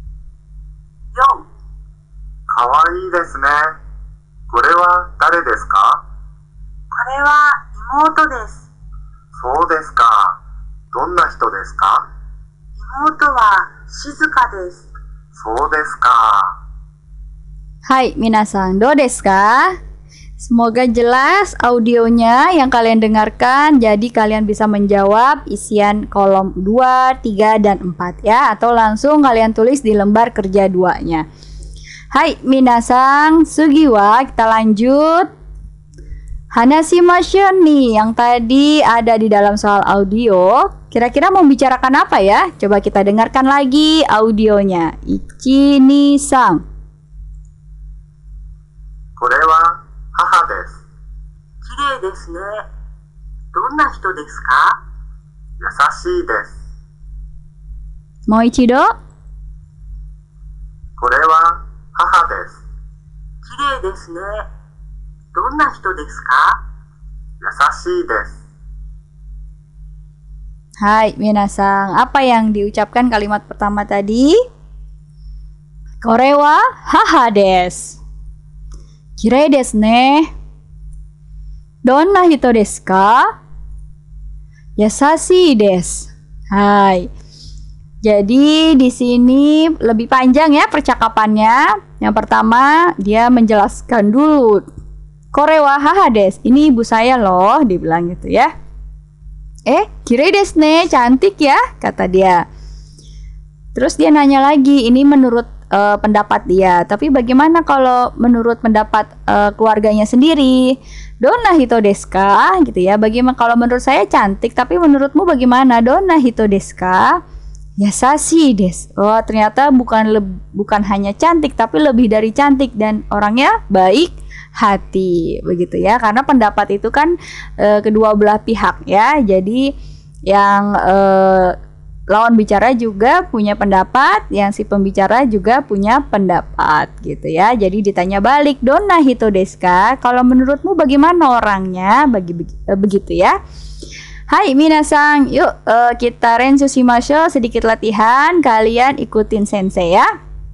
かわいいですね。これは誰ですか？ これは妹です。 そうですか。どんな人ですか？ 妹は静かです。 そうですか。 Hai, minasan, do desu ka? Semoga jelas audionya yang kalian dengarkan. Jadi kalian bisa menjawab isian kolom dua, tiga, dan empat ya. Atau langsung kalian tulis di lembar kerja dua-nya. Hai, minasan, sugiwa, kita lanjut. Hanashimashou nih, yang tadi ada di dalam soal audio. Kira-kira membicarakan apa ya? Coba kita dengarkan lagi audionya. Ichi, ni, sang. これは母です。 綺麗ですね。どんな人ですか？ 優しいです。 もう一度。 これは母です。 綺麗ですね。どんな人ですか？ 優しいです。 Hai, minasan. Apa yang diucapkan kalimat pertama tadi? Kore wa haha desu. Kirei desu ne. Donna hito desu ka? Yasashii desu. Hai. Jadi di sini lebih panjang ya percakapannya. Yang pertama dia menjelaskan dulu. Kore wa haha desu. Ini ibu saya loh, dibilang gitu ya. Eh, kirei desu ne, cantik ya, kata dia. Terus dia nanya lagi, ini menurut uh, pendapat dia. Tapi bagaimana kalau menurut pendapat uh, keluarganya sendiri? Donna hito desu ka? Gitu ya. Bagaimana kalau menurut saya cantik, tapi menurutmu bagaimana? Donna hito desu ka? Yasashii desu. Oh, ternyata bukan le- bukan hanya cantik, tapi lebih dari cantik dan orangnya baik hati, begitu ya. Karena pendapat itu kan e, kedua belah pihak ya. Jadi yang e, lawan bicara juga punya pendapat, yang si pembicara juga punya pendapat gitu ya. Jadi ditanya balik, Donna hito desu ka? Kalau menurutmu bagaimana orangnya? Bagi e, begitu ya. Hai minasan, yuk e, kita rensu shimashou, sedikit latihan. Kalian ikutin sensei ya.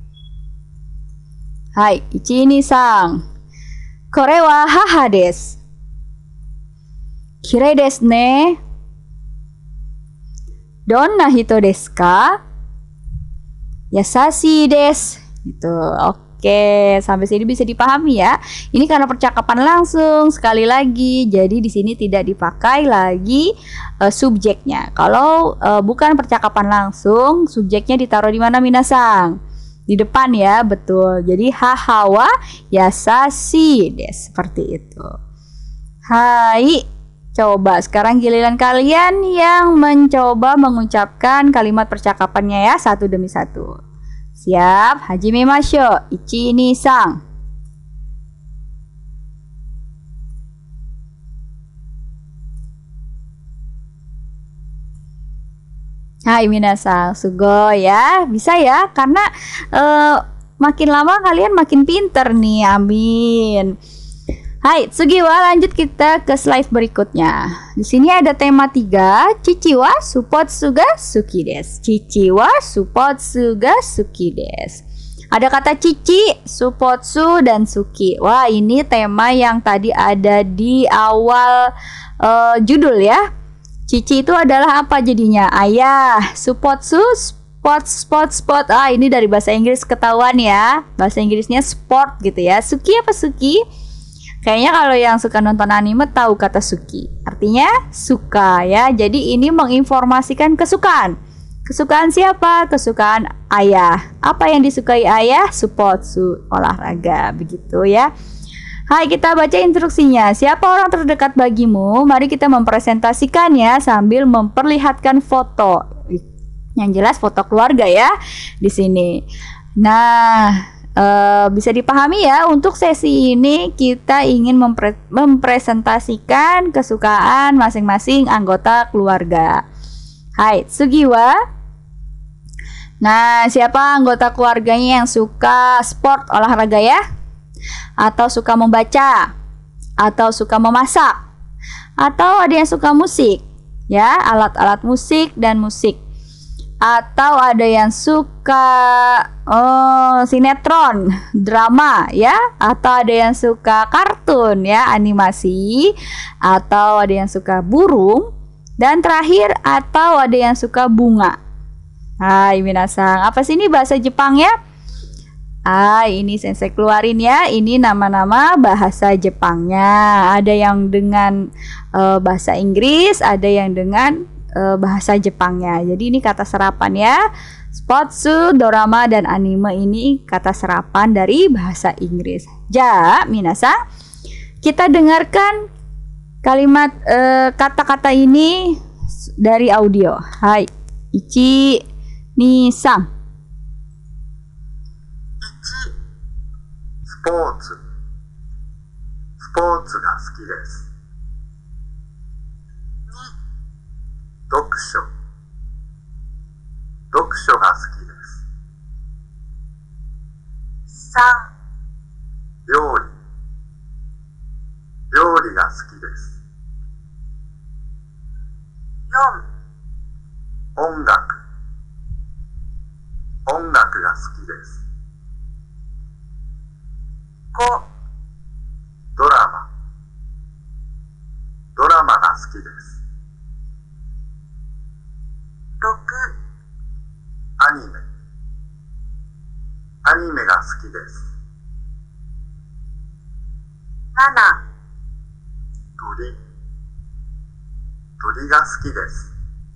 Hai, ichi ni sang. Kore wa haha desu. Kirei desu ne. Donna hito desu ka? Yasashii desu. Gitu. Oke, sampai sini bisa dipahami ya. Ini karena percakapan langsung sekali lagi. Jadi di sini tidak dipakai lagi uh, subjeknya. Kalau uh, bukan percakapan langsung, subjeknya ditaruh di mana minasan? Di depan ya, betul. Jadi haha wa yasashii desu, seperti itu. Hai. Coba sekarang giliran kalian yang mencoba mengucapkan kalimat percakapannya ya, satu demi satu. Siap? Hajime masho. Ichi ni sang. Hai minasang, sugoi ya. Bisa ya, karena uh, makin lama kalian makin pinter nih. Amin. Hai, Sugiwa, lanjut kita ke slide berikutnya. Di sini ada tema tiga, Chichi wa suppotsu ga suki desu. Chichi wa suppotsu ga suki desu. Ada kata cici, suppotsu, dan suki. Wah, ini tema yang tadi ada di awal uh, judul ya. Cici itu adalah apa jadinya? Ayah. Suppotsu, spot, spot, spot. Ah, ini dari bahasa Inggris ketahuan ya. Bahasa Inggrisnya sport gitu ya. Suki apa suki? Kayaknya kalau yang suka nonton anime tahu kata suki. Artinya suka ya. Jadi ini menginformasikan kesukaan. Kesukaan siapa? Kesukaan ayah. Apa yang disukai ayah? Suppotsu, olahraga, begitu ya. Hai, kita baca instruksinya. Siapa orang terdekat bagimu? Mari kita mempresentasikannya sambil memperlihatkan foto. Yang jelas foto keluarga ya di sini. Nah, Uh, bisa dipahami ya, untuk sesi ini kita ingin mempre mempresentasikan kesukaan masing-masing anggota keluarga. Hai, Sugiwa. Nah, siapa anggota keluarganya yang suka sport, olahraga ya? Atau suka membaca? Atau suka memasak? Atau ada yang suka musik? Ya, alat-alat musik dan musik. Atau ada yang suka oh, sinetron, drama ya, atau ada yang suka kartun ya, animasi, atau ada yang suka burung, dan terakhir atau ada yang suka bunga. Hai minasang, apa sih ini bahasa Jepang ya? Ah, ini sensei keluarin ya, ini nama-nama bahasa Jepangnya. Ada yang dengan uh, bahasa Inggris, ada yang dengan bahasa Jepangnya. Jadi ini kata serapan ya. Spotsu, dorama, dan anime ini kata serapan dari bahasa Inggris. Ja, minasang, kita dengarkan kalimat kata-kata ini dari audio. Hai, ichi ni san. Ichi, sports. Sports ga suki desu. 読書読書が好きです。 さん料理料理が好きです。 よん音楽音楽が好きです。 ごドラマドラマが好きです。 ろくアニメアニメが好きです。 なな鳥鳥が好きです。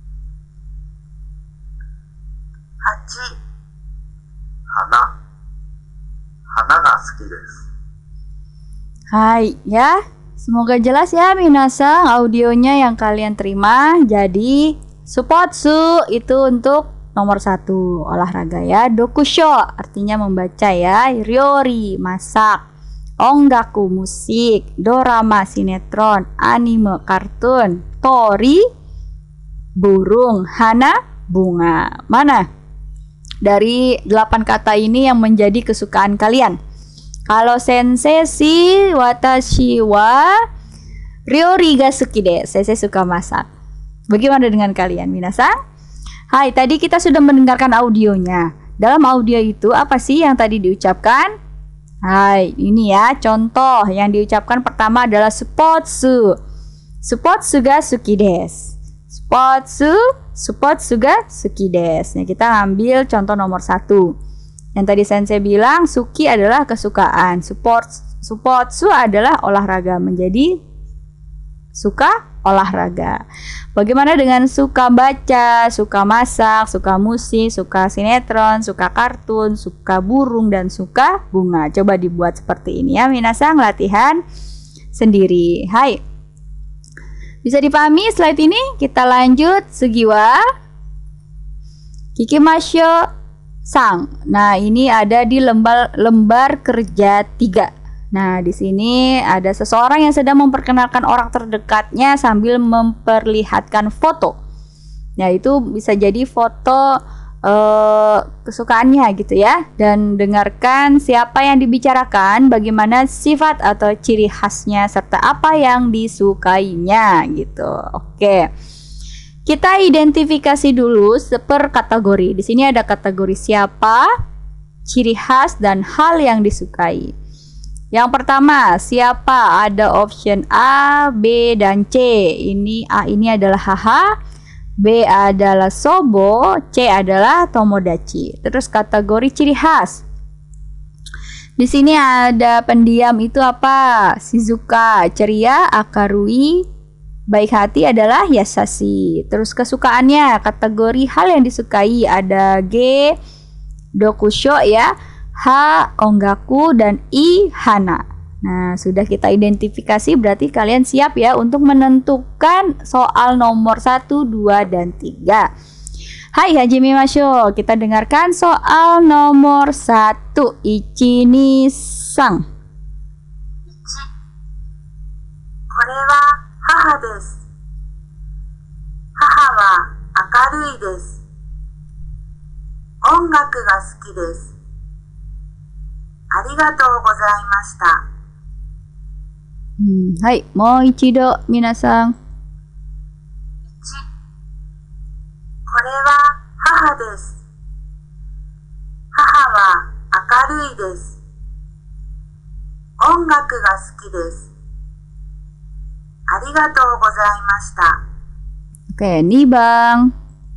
はち花花が好きです。 Hai ya, semoga jelas ya minasang audionya yang kalian terima. Jadi Suppotsu itu untuk nomor satu, olahraga ya. Dokusho artinya membaca ya. Ryori, masak. Ongaku, musik. Dorama, sinetron. Anime, kartun. Tori, burung. Hana, bunga. Mana dari delapan kata ini yang menjadi kesukaan kalian? Kalau sensei si watashi wa ryori ga suki desu. Sensei suka masak. Bagaimana dengan kalian, minasang? Hai, tadi kita sudah mendengarkan audionya. Dalam audio itu apa sih yang tadi diucapkan? Hai, ini ya contoh yang diucapkan pertama adalah suppotsu. Suppotsu ga suki desu. Suppotsu, suppotsu ga suki desu. Nah, kita ambil contoh nomor satu. Yang tadi sensei bilang suki adalah kesukaan. Support, suppotsu adalah olahraga, menjadi suka olahraga. Bagaimana dengan suka baca, suka masak, suka musik, suka sinetron, suka kartun, suka burung, dan suka bunga? Coba dibuat seperti ini ya minasang, latihan sendiri. Hai, Bisa dipahami slide ini? Kita lanjut. Sugiwa Kikimasho sang. Nah, ini ada di lembar lembar kerja tiga. Nah, di sini ada seseorang yang sedang memperkenalkan orang terdekatnya sambil memperlihatkan foto. Nah, itu bisa jadi foto Uh, kesukaannya gitu ya, dan dengarkan siapa yang dibicarakan, bagaimana sifat atau ciri khasnya serta apa yang disukainya gitu. Oke, kita identifikasi dulu per kategori. Di sini ada kategori siapa, ciri khas, dan hal yang disukai. Yang pertama, siapa? Ada option A, B, dan C. Ini A ini adalah haha, B adalah sobo, C adalah tomodachi. Terus kategori ciri khas. Di sini ada pendiam itu apa? Shizuka, ceria, akarui, baik hati adalah yasashi. Terus kesukaannya, kategori hal yang disukai ada G, dokusho ya, H, ongaku, dan I, hana. Nah, sudah kita identifikasi, berarti kalian siap ya untuk menentukan soal nomor satu, dua, dan tiga. Hai hajime masho, kita dengarkan soal nomor satu. Ichi ni sang. Ichi. Kore wa haha desu. Haha wa akarui desu. Ongaku ga suki desu. Arigatou gozaimashita. Hmm, hai, mo ichido minasan. Ichi. Kore wa haha desu. Haha wa akarui desu. Ongaku ga suki desu. Arigatou gozaimashita. Oke, ni bang.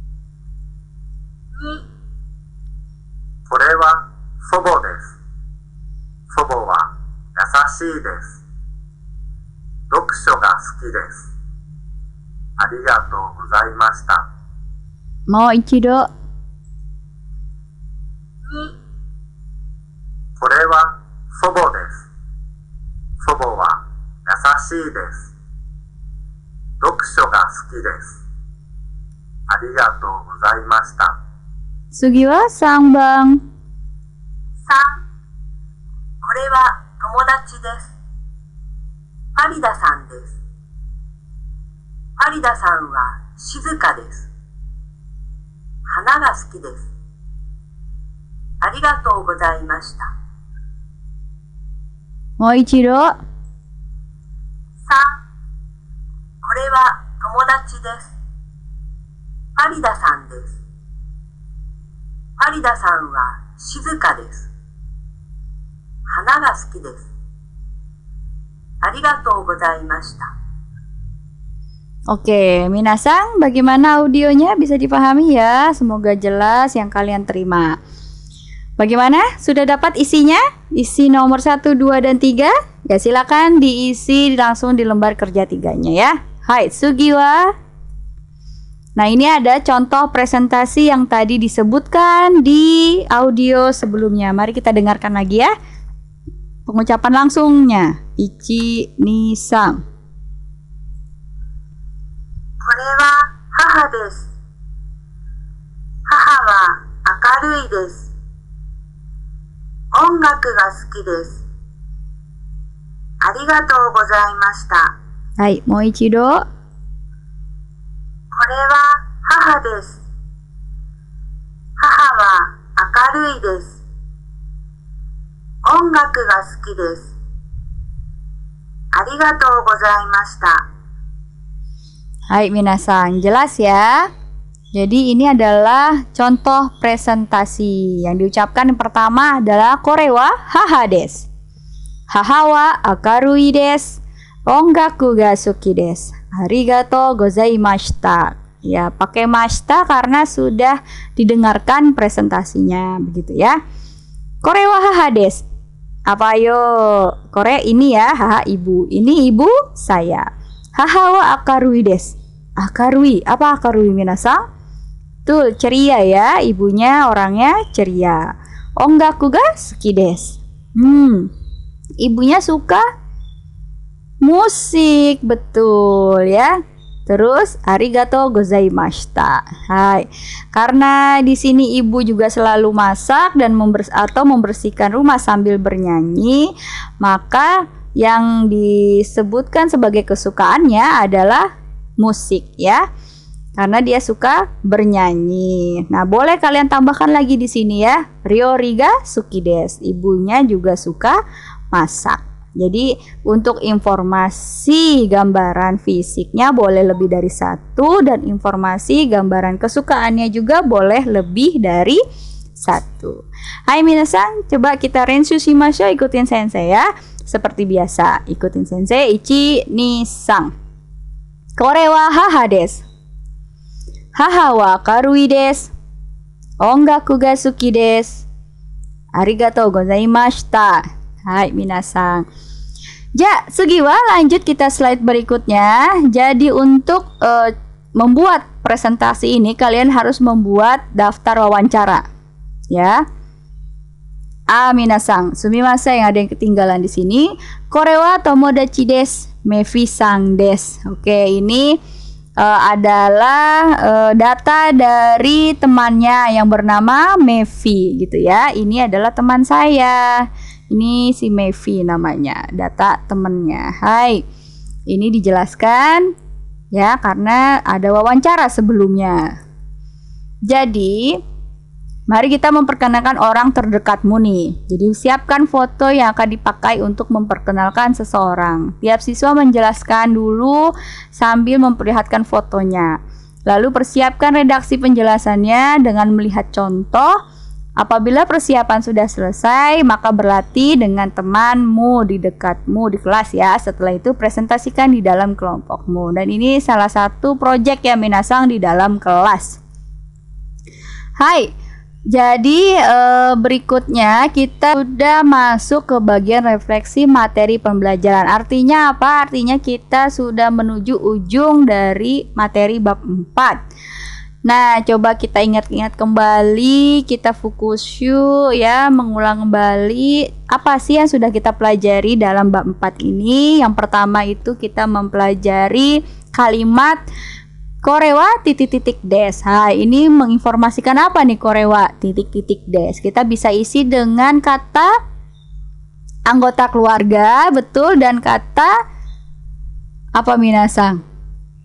Ni. これは祖母です。祖母は優しいです。読書が好きです。ありがとうございました。 もう一度。 に。 これは祖母です。祖母は優しいです。読書が好きです。ありがとうございました。 次はさんばん。 さん。これは友達です。パリダさんです。パリダさんは静かです。花が好きです。ありがとうございました。 もう一度。さん。 これは友達です。パリダさんです。パリダさんは静かです。花が好きです。ありがとうございました。 Oke, minasang, bagaimana audionya? Bisa dipahami ya? Semoga jelas yang kalian terima. Bagaimana? Sudah dapat isinya? Isi nomor satu, dua, dan tiga? Ya silakan diisi langsung di lembar kerja tiganya ya. Hai, sugiwa. Nah, ini ada contoh presentasi yang tadi disebutkan di audio sebelumnya. Mari kita dengarkan lagi ya. Pengucapan langsungnya. Ichi ni sang. これは母です。母は明るいです。音楽が好きです。ありがとうございました。 はい、もう一度。 これは母です。母は明るいです。音楽が好きです。ありがとうございました。 Hai minasang, jelas ya. Jadi ini adalah contoh presentasi yang diucapkan. Yang pertama adalah kore wa haha desu. Haha wa akarui desu. Ongaku ga suki desu. Arigatou gozaimashita. Ya, pakai mashita karena sudah didengarkan presentasinya, begitu ya. Kore wa haha desu. Apa yo? Kore ini ya, haha ibu. Ini ibu saya. Haha wa akarui desu. Akarui, apa akarui minasang? Tuh, ceria ya, ibunya orangnya ceria. Ongaku ga suki desu. Hmm, ibunya suka musik, betul ya. Terus arigatou gozaimashita. Hai. Karena di sini ibu juga selalu masak dan members atau membersihkan rumah sambil bernyanyi, maka yang disebutkan sebagai kesukaannya adalah musik ya. Karena dia suka bernyanyi. Nah, boleh kalian tambahkan lagi di sini ya. Ryoriga suki desu. Ibunya juga suka masak. Jadi untuk informasi gambaran fisiknya boleh lebih dari satu, dan informasi gambaran kesukaannya juga boleh lebih dari satu. Hai minasan, coba kita renshu shimashou, ikutin sensei ya. Seperti biasa, ikutin sensei. Ichi, ni, san. Kore wa haha desu. Haha wa karui desu. Ongaku ga suki desu. Arigatou gozaimashita. Hai minasan. Ja, sugiwa, lanjut kita slide berikutnya. Jadi untuk uh, membuat presentasi ini kalian harus membuat daftar wawancara. Ya. Ah, minasan, sumimasen ada yang ketinggalan di sini. Kore wa tomodachi desu, Mevi-san desu. Oke, ini uh, adalah uh, data dari temannya yang bernama Mevi gitu ya. Ini adalah teman saya. Ini si Mevi namanya, data temennya. Hai, ini dijelaskan ya karena ada wawancara sebelumnya. Jadi, mari kita memperkenalkan orang terdekatmu nih. Jadi siapkan foto yang akan dipakai untuk memperkenalkan seseorang. Tiap siswa menjelaskan dulu sambil memperlihatkan fotonya. Lalu persiapkan redaksi penjelasannya dengan melihat contoh. Apabila persiapan sudah selesai, maka berlatih dengan temanmu di dekatmu di kelas ya. Setelah itu presentasikan di dalam kelompokmu. Dan ini salah satu proyek ya minasang di dalam kelas. Hai, jadi eh, berikutnya kita sudah masuk ke bagian refleksi materi pembelajaran. Artinya apa? Artinya kita sudah menuju ujung dari materi bab empat. Nah, coba kita ingat-ingat kembali, kita fokus yuk ya, mengulang kembali apa sih yang sudah kita pelajari dalam bab empat ini. Yang pertama itu kita mempelajari kalimat korewa titik-titik des. Ha, ini menginformasikan apa nih korewa titik-titik des? Kita bisa isi dengan kata anggota keluarga, betul, dan kata apa minasang?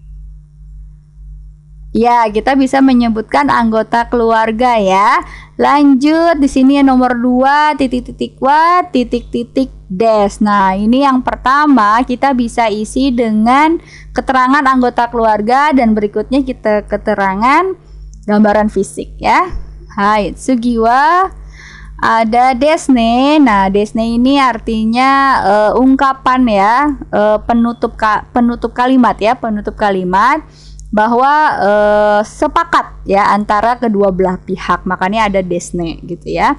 Ya, kita bisa menyebutkan anggota keluarga ya. Lanjut di sini nomor dua titik-titik wa titik-titik des. Nah, ini yang pertama kita bisa isi dengan keterangan anggota keluarga dan berikutnya kita keterangan gambaran fisik ya. Hai, sugiwa ada desne. Nah, desne ini artinya uh, ungkapan ya, uh, penutup ka penutup kalimat ya, penutup kalimat bahwa eh, sepakat ya antara kedua belah pihak, makanya ada desne gitu ya.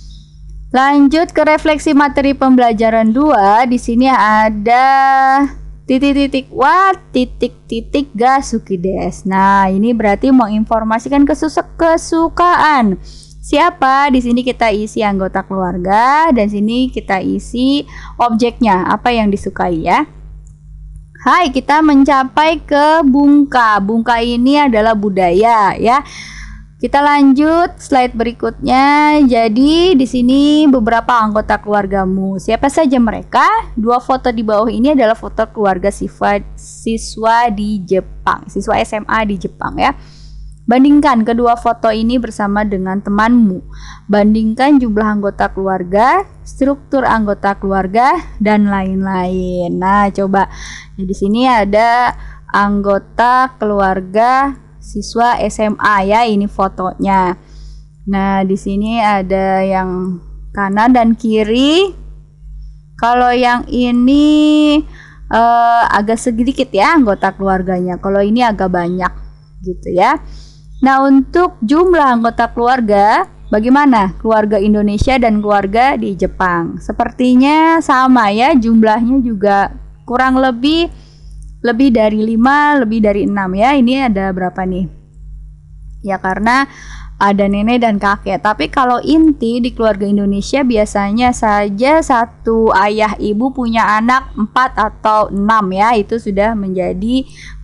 Lanjut ke refleksi materi pembelajaran dua. Di sini ada titik-titik wa titik-titik ga suki des. Nah, ini berarti menginformasikan kesukaan. Siapa? Di sini kita isi anggota keluarga dan sini kita isi objeknya, apa yang disukai ya. Hai, kita mencapai ke bungka. Bungka ini adalah budaya ya. Kita lanjut slide berikutnya. Jadi di sini beberapa anggota keluargamu. Siapa saja mereka? Dua foto di bawah ini adalah foto keluarga siswa siswa di Jepang, siswa S M A di Jepang ya. Bandingkan kedua foto ini bersama dengan temanmu. Bandingkan jumlah anggota keluarga, struktur anggota keluarga, dan lain-lain. Nah, coba ya, di sini ada anggota keluarga siswa S M A ya, ini fotonya. Nah, di sini ada yang kanan dan kiri. Kalau yang ini uh, agak sedikit ya anggota keluarganya. Kalau ini agak banyak gitu ya. Nah, untuk jumlah anggota keluarga, bagaimana keluarga Indonesia dan keluarga di Jepang? Sepertinya sama ya, jumlahnya juga kurang lebih lebih dari lima, lebih dari enam ya. Ini ada berapa nih? Ya, karena ada nenek dan kakek. Tapi kalau inti di keluarga Indonesia biasanya saja satu ayah ibu punya anak empat atau enam ya. Itu sudah menjadi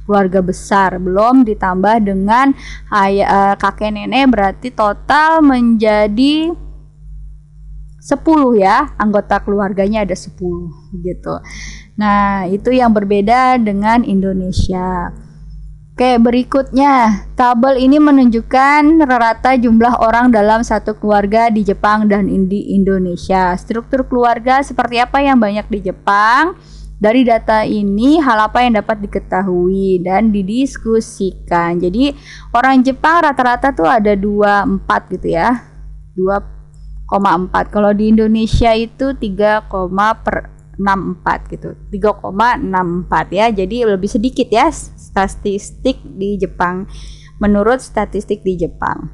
keluarga besar, belum ditambah dengan ayah, uh, kakek nenek, berarti total menjadi sepuluh ya, anggota keluarganya ada sepuluh gitu. Nah, itu yang berbeda dengan Indonesia. Oke, berikutnya, tabel ini menunjukkan rata jumlah orang dalam satu keluarga di Jepang dan di Indonesia. Struktur keluarga seperti apa yang banyak di Jepang? Dari data ini, hal apa yang dapat diketahui dan didiskusikan. Jadi, orang Jepang rata-rata tuh ada dua koma empat gitu ya. dua koma empat. Kalau di Indonesia itu tiga koma enam empat gitu. tiga koma enam empat ya. Jadi lebih sedikit ya statistik di Jepang, menurut statistik di Jepang.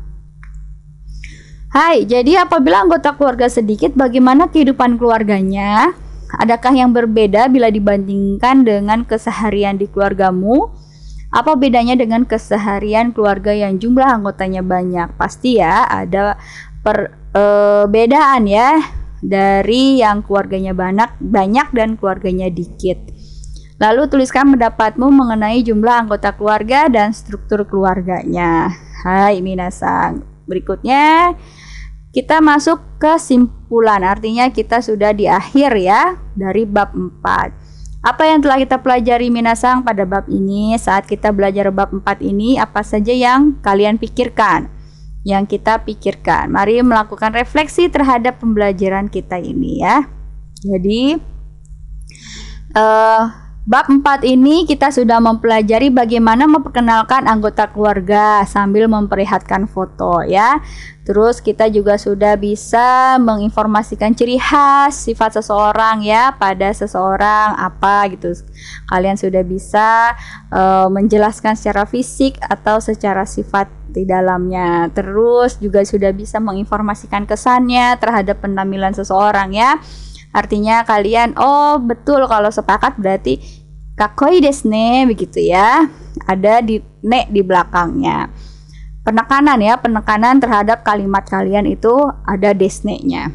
Hai, jadi apabila anggota keluarga sedikit, bagaimana kehidupan keluarganya? Adakah yang berbeda bila dibandingkan dengan keseharian di keluargamu? Apa bedanya dengan keseharian keluarga yang jumlah anggotanya banyak? Pasti ya ada perbedaan ya, dari yang keluarganya banyak, banyak dan keluarganya dikit. Lalu tuliskan pendapatmu mengenai jumlah anggota keluarga dan struktur keluarganya. Hai minasang. Berikutnya kita masuk ke kesimpulan. Artinya kita sudah di akhir ya dari bab empat. Apa yang telah kita pelajari minasang pada bab ini? Saat kita belajar bab empat ini, apa saja yang kalian pikirkan? Yang kita pikirkan. Mari melakukan refleksi terhadap pembelajaran kita ini ya. Jadi uh, bab empat ini kita sudah mempelajari bagaimana memperkenalkan anggota keluarga sambil memperlihatkan foto ya. Terus kita juga sudah bisa menginformasikan ciri khas sifat seseorang ya, pada seseorang apa gitu. Kalian sudah bisa uh, menjelaskan secara fisik atau secara sifat di dalamnya. Terus juga sudah bisa menginformasikan kesannya terhadap penampilan seseorang ya. Artinya kalian, oh betul, kalau sepakat berarti kakoi desu ne, begitu ya. Ada di ne di belakangnya. Penekanan ya, penekanan terhadap kalimat kalian itu ada desne-nya.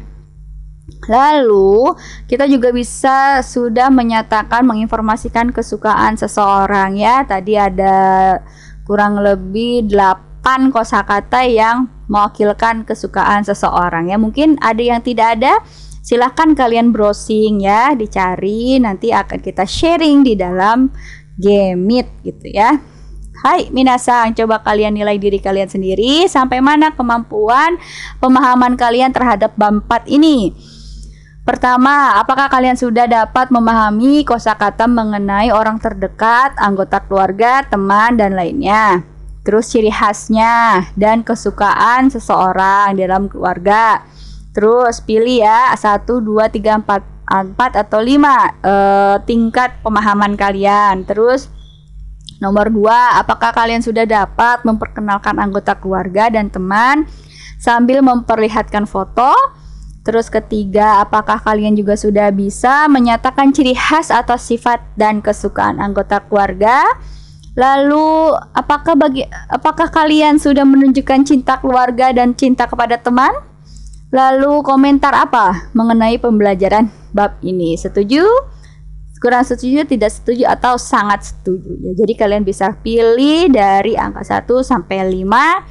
Lalu kita juga bisa sudah menyatakan, menginformasikan kesukaan seseorang ya. Tadi ada kurang lebih delapan kosakata yang mewakilkan kesukaan seseorang ya. Mungkin ada yang tidak ada, silahkan kalian browsing ya, dicari, nanti akan kita sharing di dalam game Meet gitu ya. Hai minasang, coba kalian nilai diri kalian sendiri, sampai mana kemampuan pemahaman kalian terhadap bab empat ini. Pertama, apakah kalian sudah dapat memahami kosakata mengenai orang terdekat, anggota keluarga, teman, dan lainnya? Terus ciri khasnya dan kesukaan seseorang dalam keluarga. Terus pilih ya satu, dua, tiga, empat, empat atau lima eh, tingkat pemahaman kalian. Terus nomor dua, apakah kalian sudah dapat memperkenalkan anggota keluarga dan teman sambil memperlihatkan foto? Terus ketiga, apakah kalian juga sudah bisa menyatakan ciri khas atau sifat dan kesukaan anggota keluarga? Lalu apakah bagi apakah kalian sudah menunjukkan cinta keluarga dan cinta kepada teman? Lalu komentar apa mengenai pembelajaran bab ini? Setuju? Kurang setuju, tidak setuju, atau sangat setuju ya. Jadi kalian bisa pilih dari angka satu sampai lima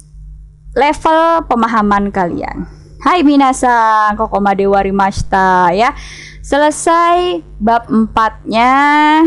level pemahaman kalian. Hai minasang, kokomade warimashita ya. Selesai bab empat-nya.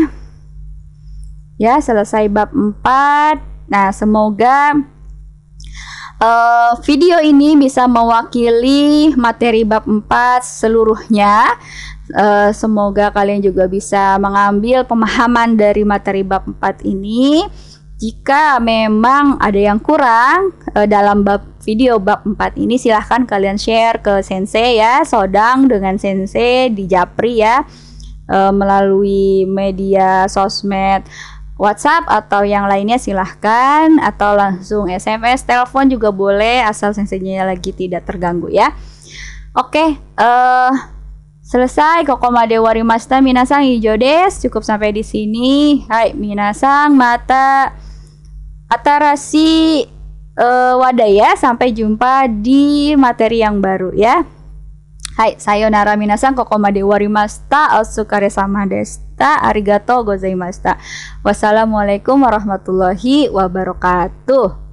Ya, selesai bab empat. Nah, semoga uh, video ini bisa mewakili materi bab empat seluruhnya. Uh, semoga kalian juga bisa mengambil pemahaman dari materi bab empat ini. Jika memang ada yang kurang uh, dalam bab video bab empat ini, silahkan kalian share ke sensei ya, sodang dengan sensei di Japri ya, uh, melalui media sosmed WhatsApp atau yang lainnya silahkan, atau langsung S M S, telepon juga boleh asal senseinya lagi tidak terganggu ya. Oke, uh, selesai kokomade warimashita minasang, ijo desu. Cukup sampai di sini. Hai minasang, mata atarashi uh, wadah ya. Sampai jumpa di materi yang baru ya. Hai, sayonara minasan, kokomade warimashita, otsukare sama deshita, arigatou gozaimashita. Wassalamualaikum warahmatullahi wabarakatuh.